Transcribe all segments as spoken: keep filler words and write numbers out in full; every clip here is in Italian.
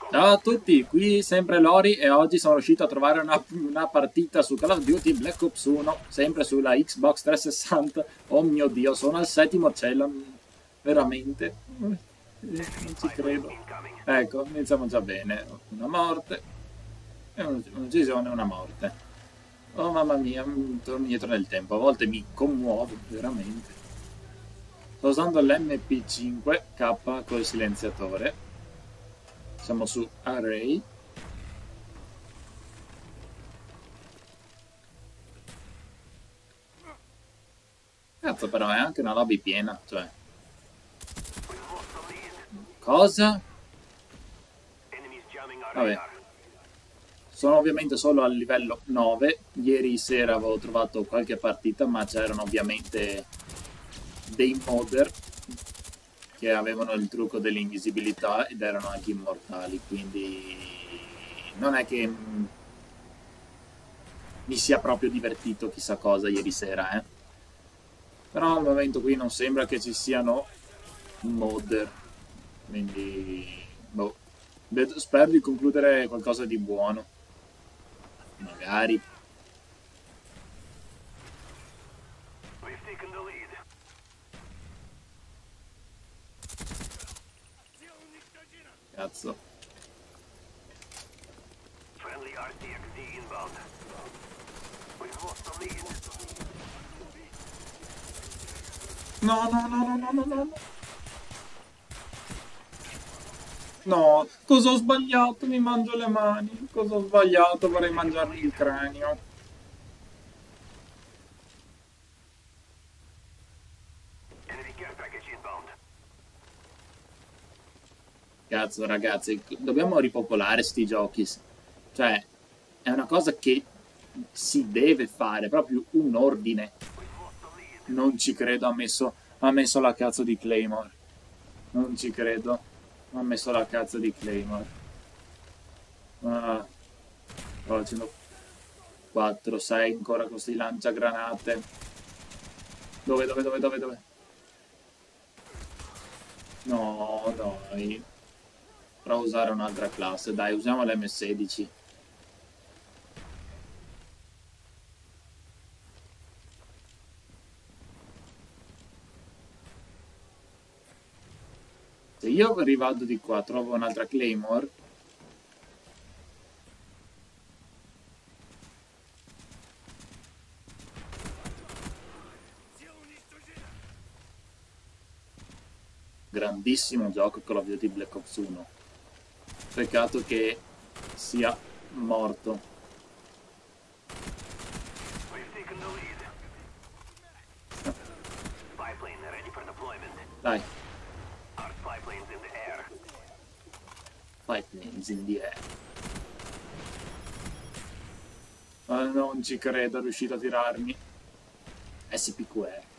Ciao a tutti, qui sempre Lori e oggi sono riuscito a trovare una, una partita su Call of Duty Black Ops uno, sempre sulla Xbox trecentosessanta. Oh mio Dio, sono al settimo cielo, veramente, non ci credo. Ecco, iniziamo già bene, una morte, e un'uccisione e una morte. Oh mamma mia, mi torno indietro nel tempo, a volte mi commuovo, veramente. Sto usando l'M P cinque K col silenziatore, siamo su Array. Cazzo, però è anche una lobby piena, cioè. Cosa? Vabbè. Sono ovviamente solo al livello nove. Ieri sera avevo trovato qualche partita, ma c'erano ovviamente dei modder che avevano il trucco dell'invisibilità ed erano anche immortali, quindi non è che mm, mi sia proprio divertito chissà cosa ieri sera, eh. Però al momento qui non sembra che ci siano modder. Quindi, boh, vedo- spero di concludere qualcosa di buono. Magari. Cazzo. No, no, no, no, no, no, no. No, cosa ho sbagliato? Mi mangio le mani. Cosa ho sbagliato? Vorrei mangiarmi il cranio. Cazzo, ragazzi, dobbiamo ripopolare sti giochi. Cioè, è una cosa che si deve fare, proprio un ordine. Non ci credo, ha messo, ha messo la cazzo di Claymore. Non ci credo. Ha messo la cazzo di Claymore. Ah, sto facendo quattro, sei ancora con questi lanciagranate. Dove, dove, dove, dove, dove? No, dai. Provo a usare un'altra classe. Dai, usiamo l'M sedici. Se io rivado di qua, trovo un'altra Claymore. Grandissimo gioco Call of Duty Black Ops uno. Peccato che sia morto. Dai. Five planes in the air. Ma non ci credo, è riuscito a tirarmi. S P Q R.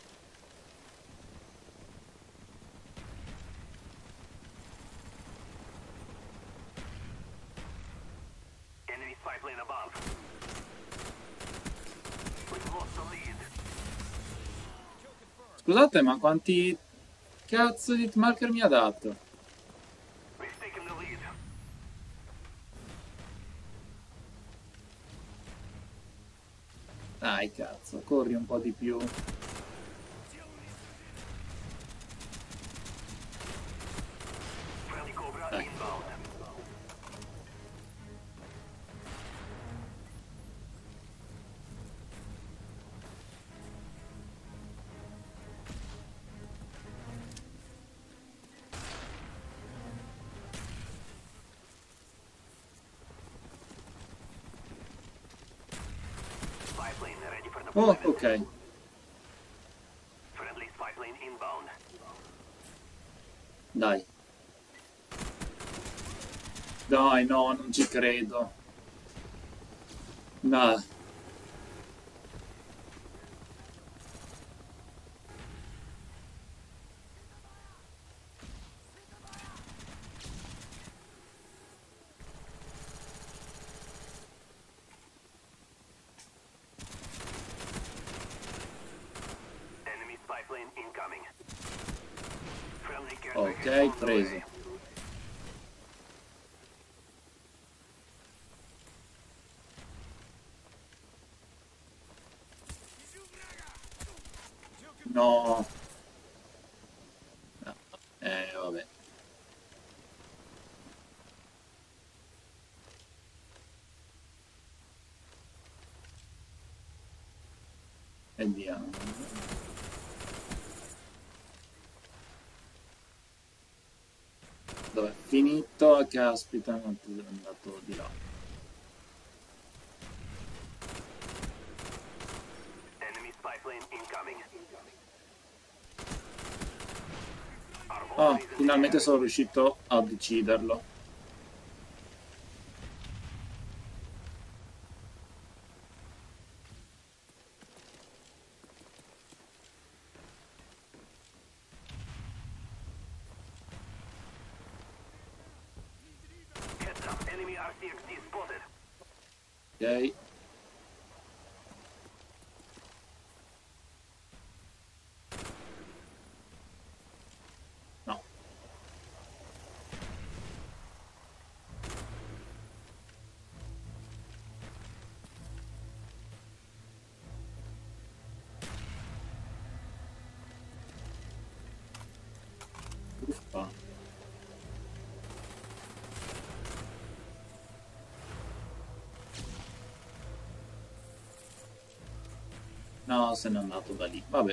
Scusate, ma quanti cazzo di marker mi ha dato? Dai, cazzo, corri un po' di più. Dai. Oh, ok. Dai. Dai, no, non ci credo. No. Ok, preso. No. No. Eh, vabbè. Vediamo. Dov'è finito? Caspita, non è andato di là. Ah, finalmente sono riuscito ad ucciderlo. Ok. No. Uffa. No, se n'è andato da lì. Vabbè.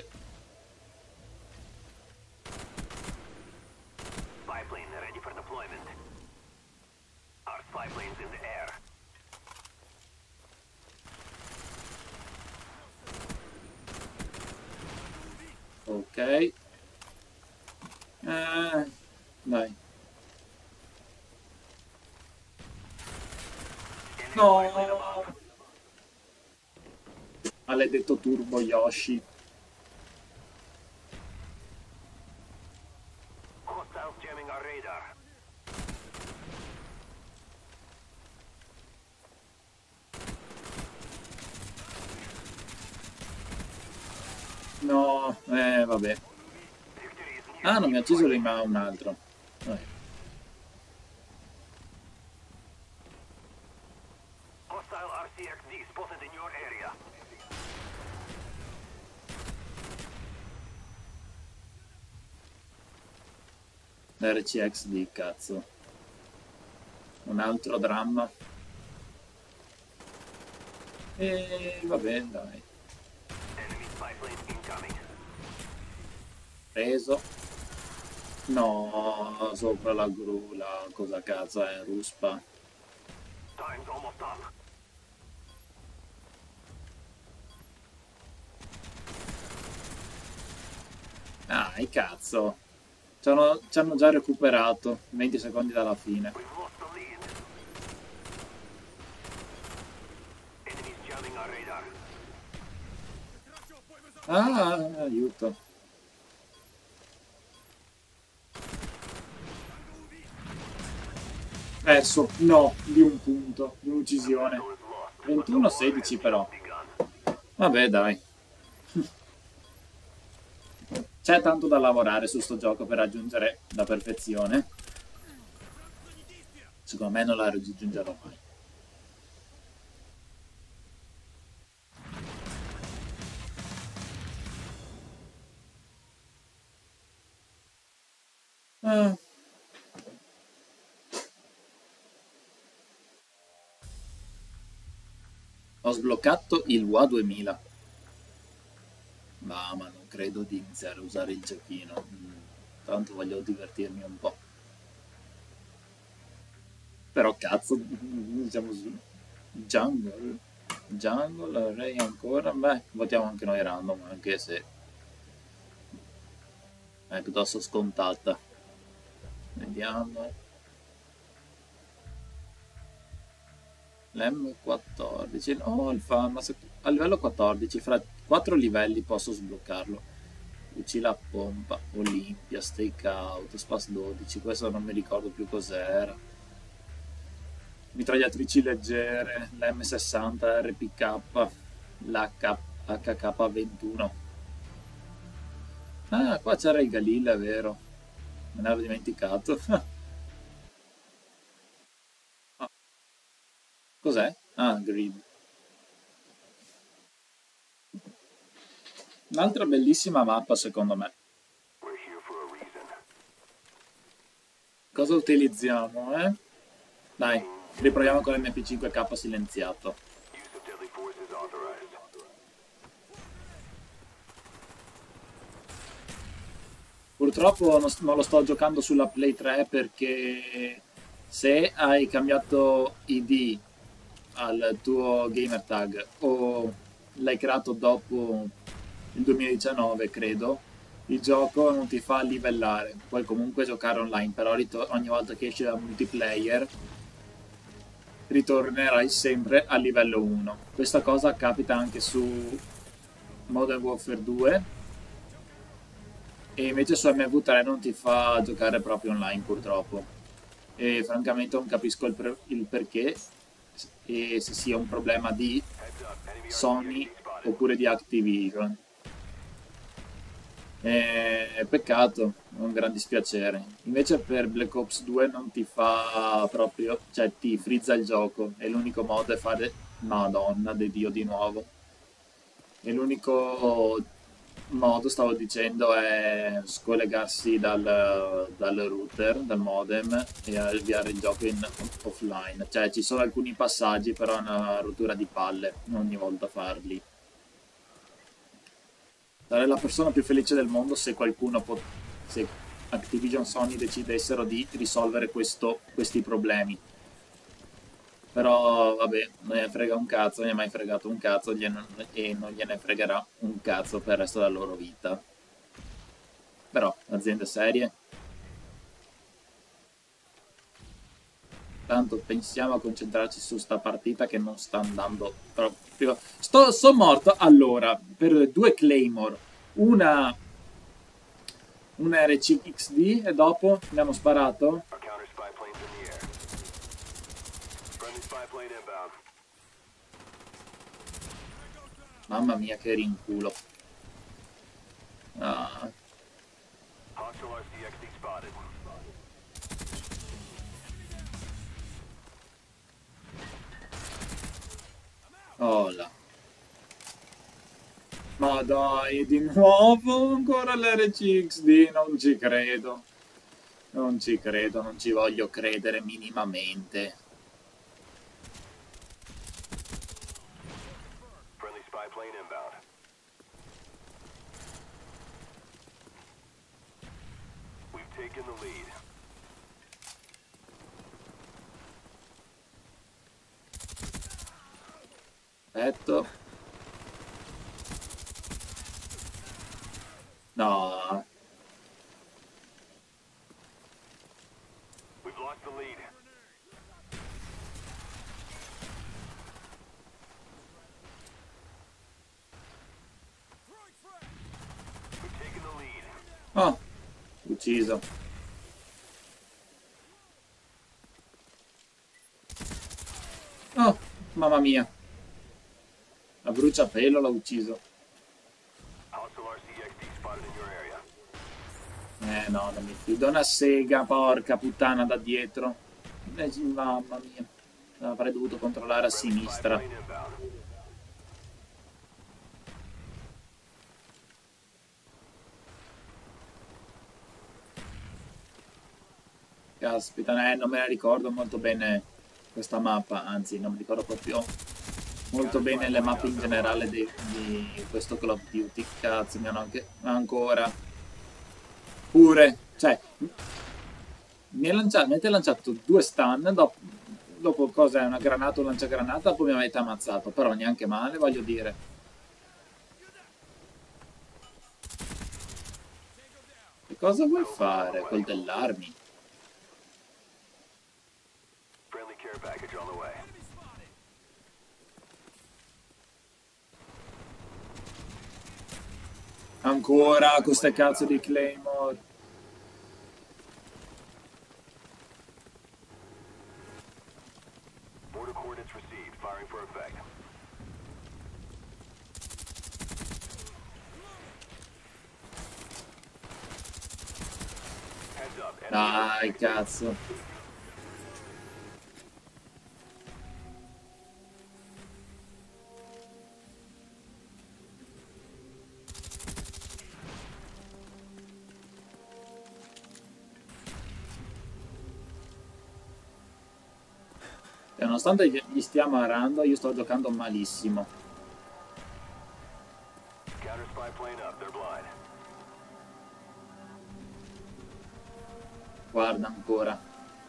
Ok. Eh, dai. No! Maledetto Turbo Yoshi. No, eh, vabbè. Ah, non mi ha ucciso lui, ma un altro. Vabbè. R C X di cazzo. Un altro dramma. E vabbè, dai. Preso. No, sopra la gru, la cosa cazzo è, ruspa. Ah, e cazzo. Ci hanno, ci hanno già recuperato venti secondi dalla fine. Ah, aiuto. Perso, no, di un punto, di un'uccisione. ventuno sedici però. Vabbè, dai. C'è tanto da lavorare su sto gioco per raggiungere la perfezione. Secondo me non la raggiungerò mai. Ah. Ho sbloccato il W A duemila. Ma, ma non credo di iniziare a usare il giochino. Mm, tanto voglio divertirmi un po'. Però cazzo, siamo su Jungle. Jungle, Array ancora. Beh, votiamo anche noi random, anche se è piuttosto scontata. Vediamo. L'M quattordici. Oh, il Famas. A livello quattordici, fra quattro livelli posso sbloccarlo. Fucile a pompa, Olimpia, Stakeout, Spas dodici. Questo non mi ricordo più cos'era. Mitragliatrici leggere, l'M sessanta, R P K, l'H K ventuno. Ah, qua c'era il Galil, è vero. Me ne ero dimenticato. Ah, cos'è? Ah, Grid. Un'altra bellissima mappa secondo me. Cosa utilizziamo, eh? Dai, riproviamo con l'M P cinque K silenziato. Purtroppo non, non lo sto giocando sulla Play tre perché se hai cambiato I D al tuo gamer tag o l'hai creato dopo il duemiladiciannove, credo, il gioco non ti fa livellare. Puoi comunque giocare online, però ogni volta che esce da multiplayer ritornerai sempre a livello uno. Questa cosa capita anche su Modern Warfare due e invece su M V tre non ti fa giocare proprio online, purtroppo. E francamente non capisco il, per il perché e se sia un problema di Sony oppure di Activision. E, peccato, un gran dispiacere. Invece per Black Ops due non ti fa proprio, cioè ti frizza il gioco e l'unico modo è fare Madonna di Dio di nuovo. E l'unico modo, stavo dicendo, è scollegarsi dal, dal router, dal modem e avviare il gioco in offline. Cioè ci sono alcuni passaggi, però è una rottura di palle ogni volta farli. Sarei la persona più felice del mondo se qualcuno pot- se Activision Sony decidessero di risolvere questo, questi problemi. Però vabbè, non gliene frega un cazzo, non gli è mai fregato un cazzo gliene- e non gliene fregherà un cazzo per il resto della loro vita. Però, aziende serie. Tanto pensiamo a concentrarci su sta partita che non sta andando proprio. Sto, sto morto allora per due Claymore, una una R C X D e dopo abbiamo sparato. Mamma mia che rinculo. Ah. Oh là. Ma dai, di nuovo ancora l'R C X D, non ci credo. Non ci credo, non ci voglio credere minimamente. Perfetto. No. Oh, ucciso. Oh, mamma mia. A bruciapelo l'ho ucciso. Eh no, non mi fido. Una sega, porca puttana, da dietro. Eh, mamma mia. Avrei dovuto controllare a sinistra. Caspita, eh, non me la ricordo molto bene questa mappa, anzi non mi ricordo proprio molto bene le mappe in generale di, di questo Call of Duty. Cazzo, mi hanno anche ancora pure, cioè mi, lanciato, mi avete lanciato due stun dopo, dopo cosa è una granata o un lanciagranata, dopo mi avete ammazzato, però neanche male, voglio dire. Che cosa vuoi fare? Coltellarmi? Ancora con queste cazzo di Claymore. Dai, cazzo. E nonostante gli stiamo arando, io sto giocando malissimo. Guarda ancora.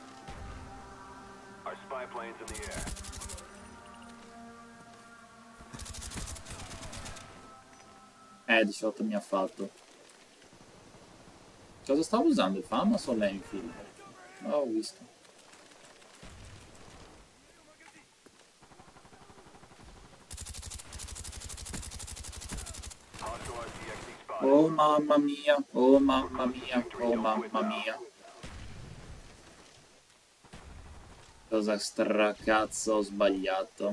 Eh, diciotto mi ha fatto. Cosa stavo usando? Il FAMAS o l'Enfield? Non l'ho visto. Oh mamma mia, oh mamma mia, oh mamma mia. Cosa stracazzo ho sbagliato?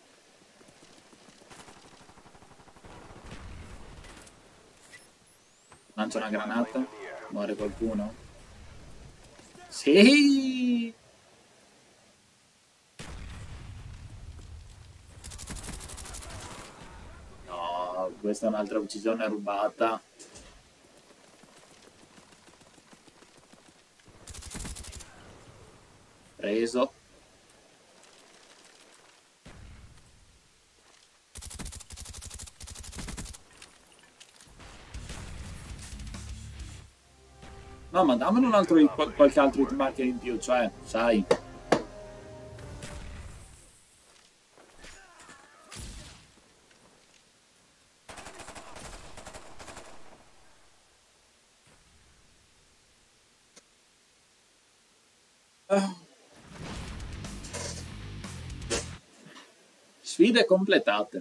Lancia una granata? Muore qualcuno? Sì! No, questa è un'altra uccisione rubata. Preso. No, ma dammene un altro, qualche altro hit marker in più, cioè, sai. Sfide completate.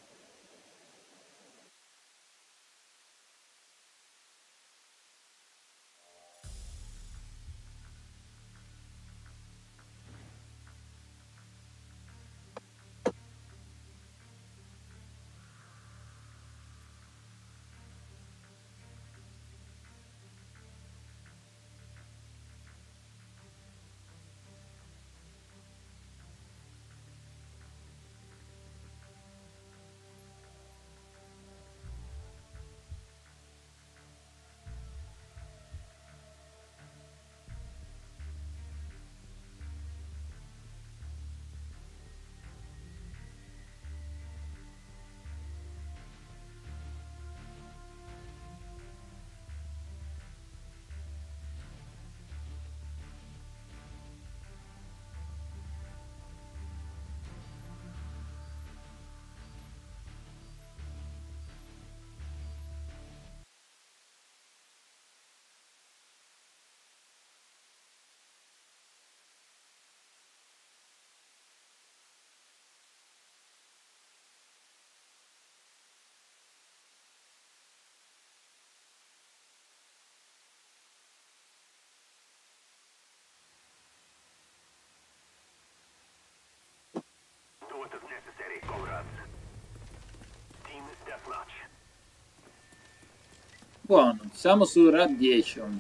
Buono, siamo su Radiation.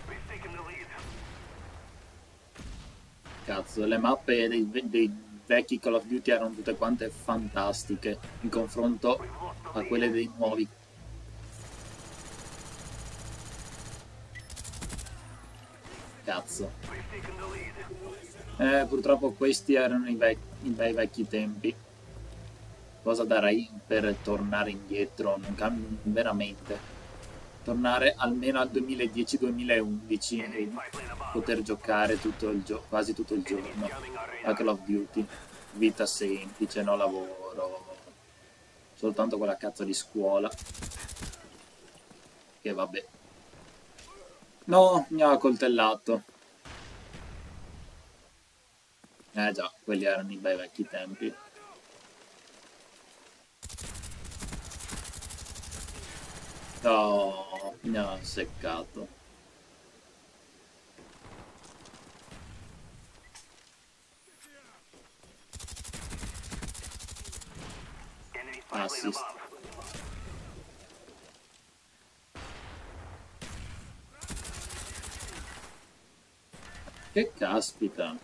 Cazzo, le mappe dei, dei vecchi Call of Duty erano tutte quante fantastiche in confronto a quelle dei nuovi. Cazzo. Eh, purtroppo questi erano i, vec i bei vecchi tempi. Cosa darei per tornare indietro? Non cambia veramente. Tornare almeno al duemiladieci duemilaundici e poter giocare tutto il quasi tutto il giorno a Call of Duty. Vita semplice, no lavoro, soltanto quella cazzo di scuola. Che vabbè. No, mi ha coltellato. Eh già, quelli erano i bei vecchi tempi. No, mi ha seccato. Assist. Che caspita.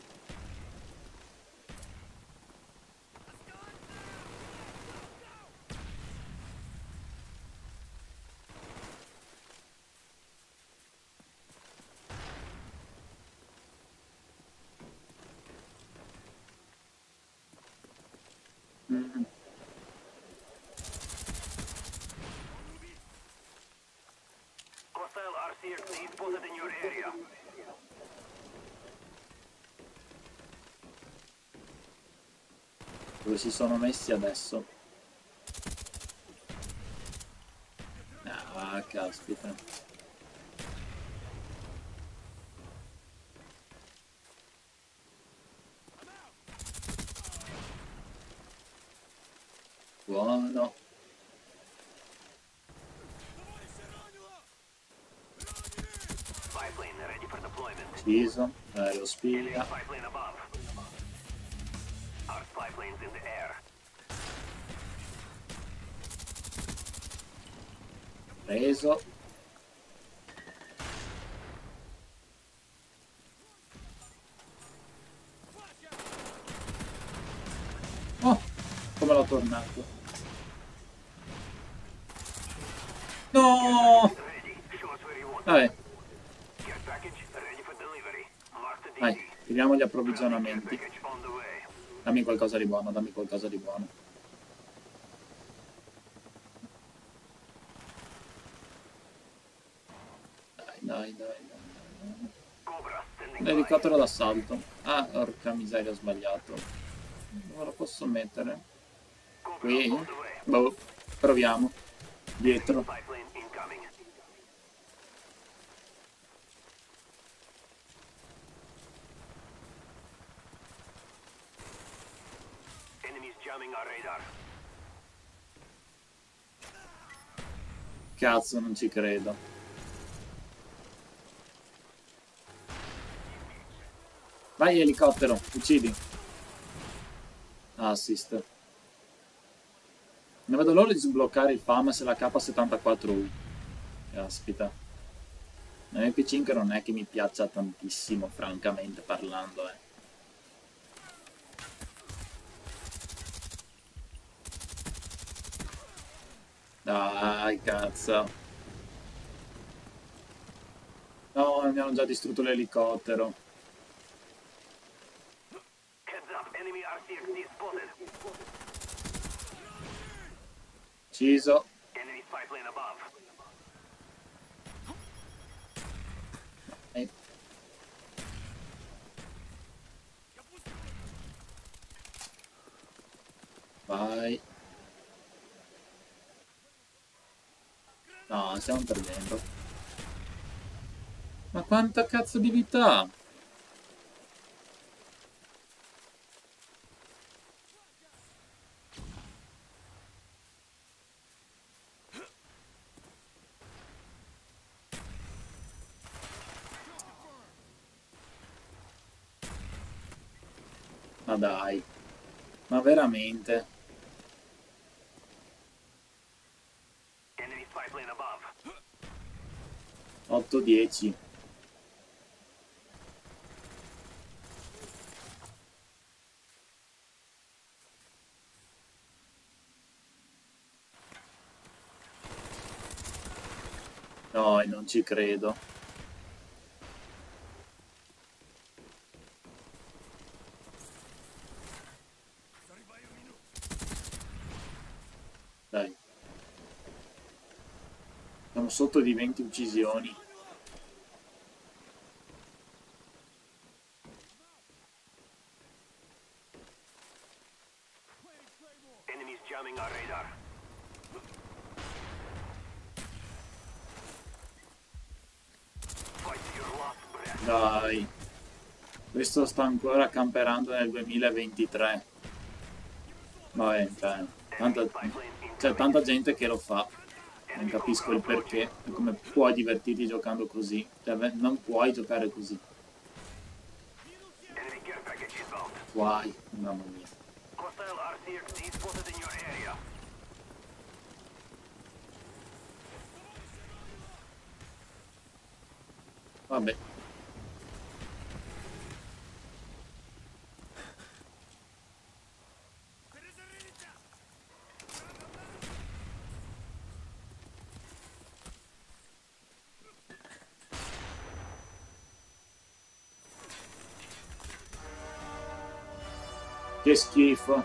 Dove si sono messi adesso? Ah, caspita. Buono. Ucciso. Aereo spia. Preso. Oh, come l'ho tornato. No! Vabbè. Vai, tiriamo gli approvvigionamenti. Dammi qualcosa di buono, dammi qualcosa di buono. Dai, dai, dai, dai. L'elicottero d'assalto. Ah, porca miseria, ho sbagliato. Dove lo posso mettere? Qui? Boh, proviamo. Dietro. Cazzo, non ci credo. Vai elicottero, uccidi. Assist. Non vedo l'ora di sbloccare il FAMAS e la K settantaquattro U. Caspita. L'M P cinque non è che mi piaccia tantissimo, francamente parlando, eh. Dai, cazzo. No, mi hanno già distrutto l'elicottero. Ucciso. Eh. Vai. No, stiamo perdendo. Ma quanta cazzo di vita? Ma dai. Ma veramente? otto dieci. No, non ci credo. Dai. Siamo sotto di venti uccisioni. Dai. Questo sta ancora camperando nel duemilaventitré. Vabbè, cioè, tanta, c'è tanta gente che lo fa. Non capisco il perché e come puoi divertirti giocando così. Cioè, non puoi giocare così. Puoi, mamma mia. Vabbè. Che schifo.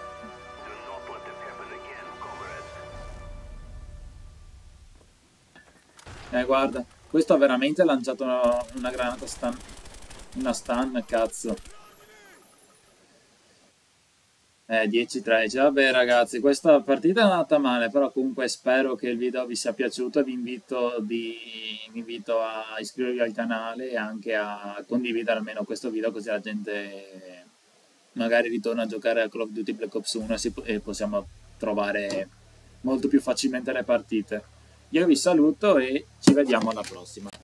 Eh, guarda, questo ha veramente lanciato una, una granata stun. Una stun, cazzo. Eh, dieci tredici, vabbè ragazzi, questa partita è andata male, però comunque spero che il video vi sia piaciuto e vi invito, di- vi invito a iscrivervi al canale e anche a condividere almeno questo video così la gente magari ritorna a giocare a Call of Duty Black Ops uno e, si- e possiamo trovare molto più facilmente le partite. Io vi saluto e ci vediamo alla prossima.